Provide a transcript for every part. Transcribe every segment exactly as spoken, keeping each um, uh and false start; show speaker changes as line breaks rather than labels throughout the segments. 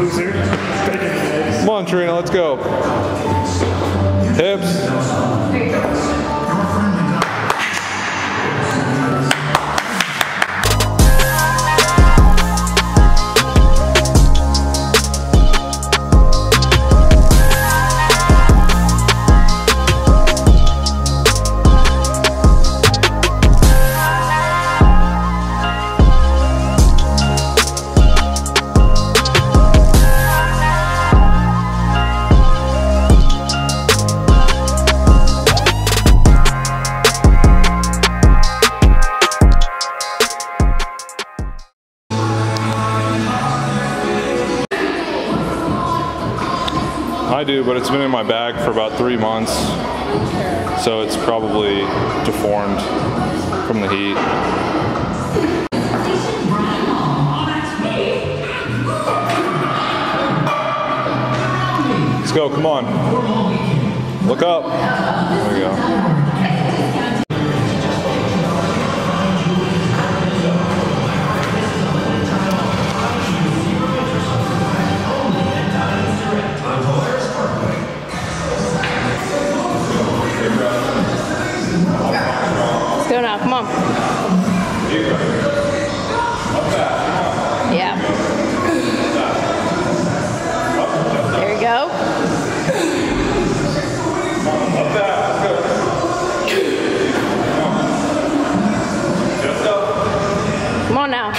loser.
Come on, Trina, let's go. Hips. I do, but it's been in my bag for about three months, so it's probably deformed from the heat. Let's go, come on. Look up. There we go.
Go now, come on. Yeah. There you go. Come on now.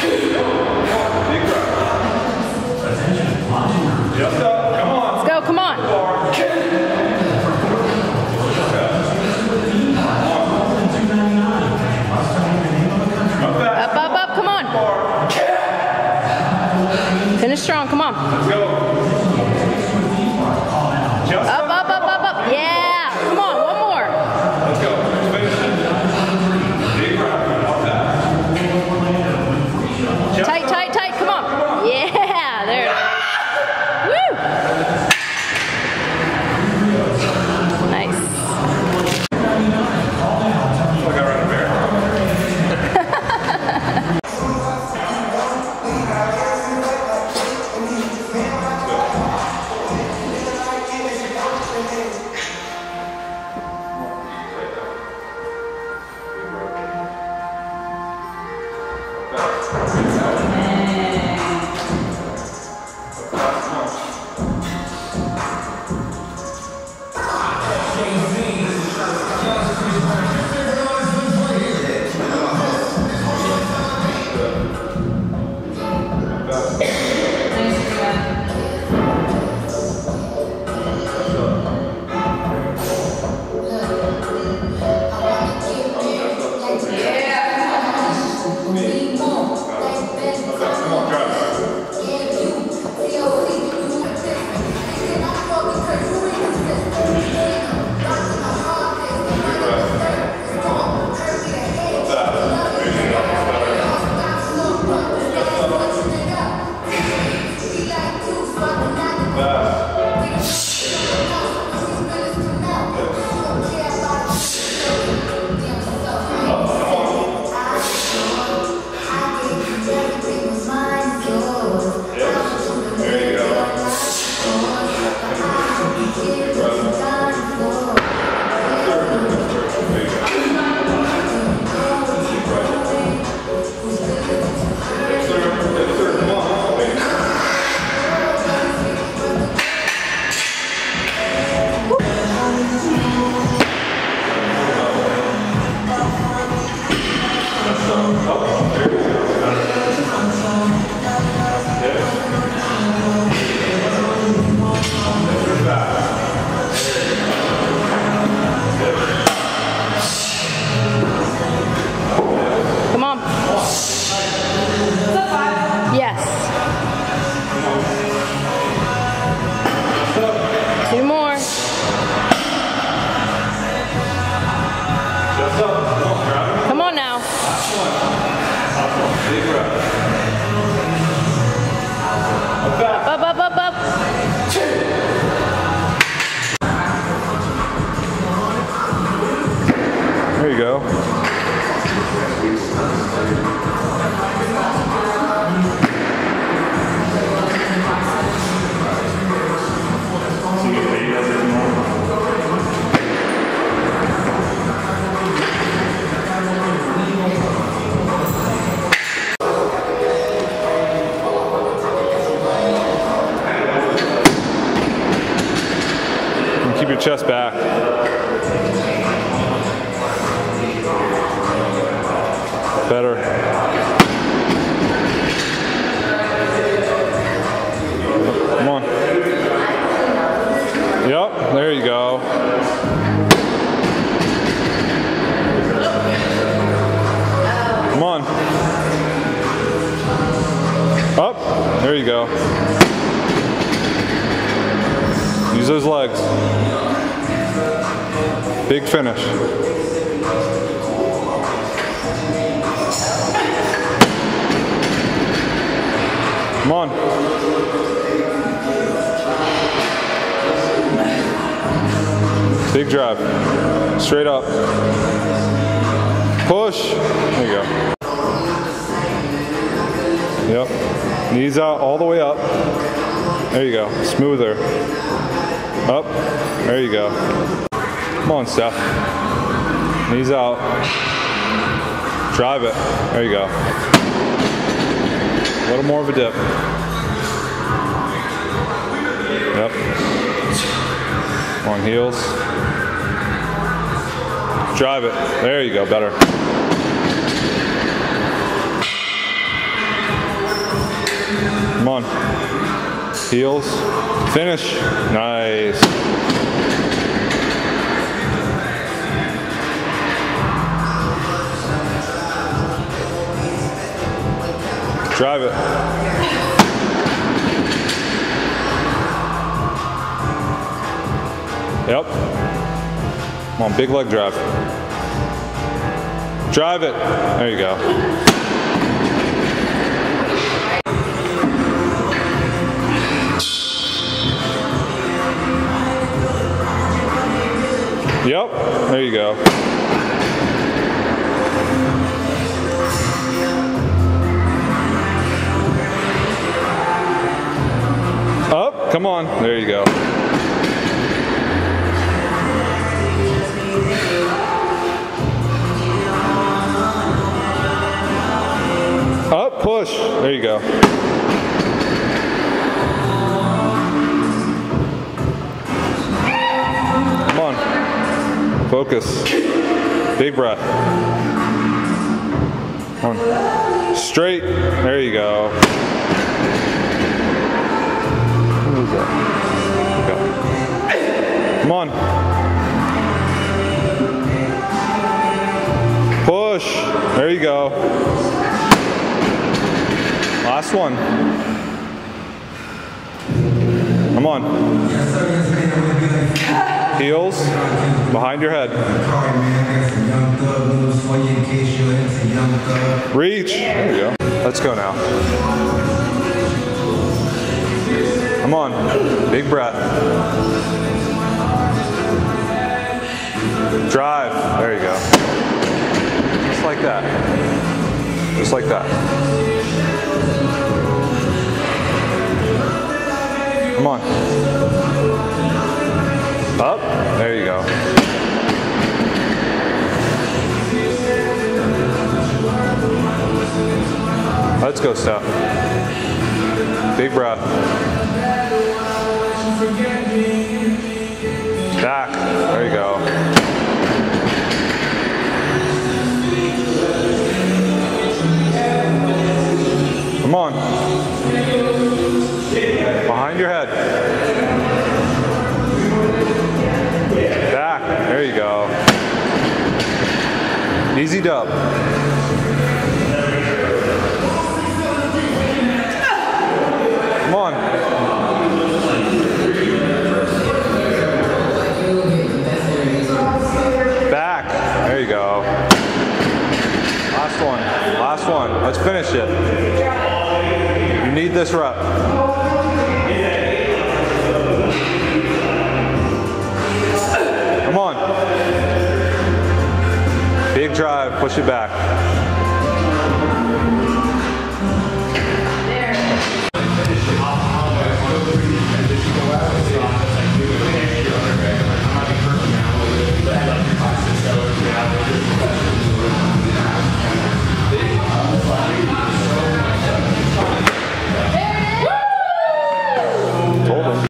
Let's go, come on. Up, up, up, come on. Finish strong, come on. Let's go. Up, up, up, up, up. Yeah. Come on, one more. Let's go. Tight, tight, tight, come on. Yeah, there it is. Woo! Nice.
There you go. chest back. Better. Come on. Yep, there you go. Come on. Up. There you go. Use those legs. Big finish. Come on. Big drive. Straight up. Push. There you go. Yep. Knees out all the way up. There you go. Smoother. Up. There you go. Come on, Steph. Knees out. Drive it. There you go. A little more of a dip. Yep. On heels. Drive it. There you go. Better. Come on. Heels. Finish. Nice. Drive it. Yep. Come on, big leg drive. Drive it. There you go. Yep. There you go. Up. Come on. There you go. Up, push. There you go. Come on. Focus. Big breath. Come on. Straight. There you go. Okay. Come on. Push. There you go. Last one. Come on. Heels behind your head. Reach. There you go. Let's go now. Come on. Big breath. Drive. There you go. Just like that. Just like that. Come on. Up. There you go. Let's go, Steph. Big breath. Back. There you go. Come on. Behind your head. Back. There you go. Easy dub. Come on. Back. There you go. Last one. Last one. Let's finish it. You need this rep. Come on. Big drive. Push it back.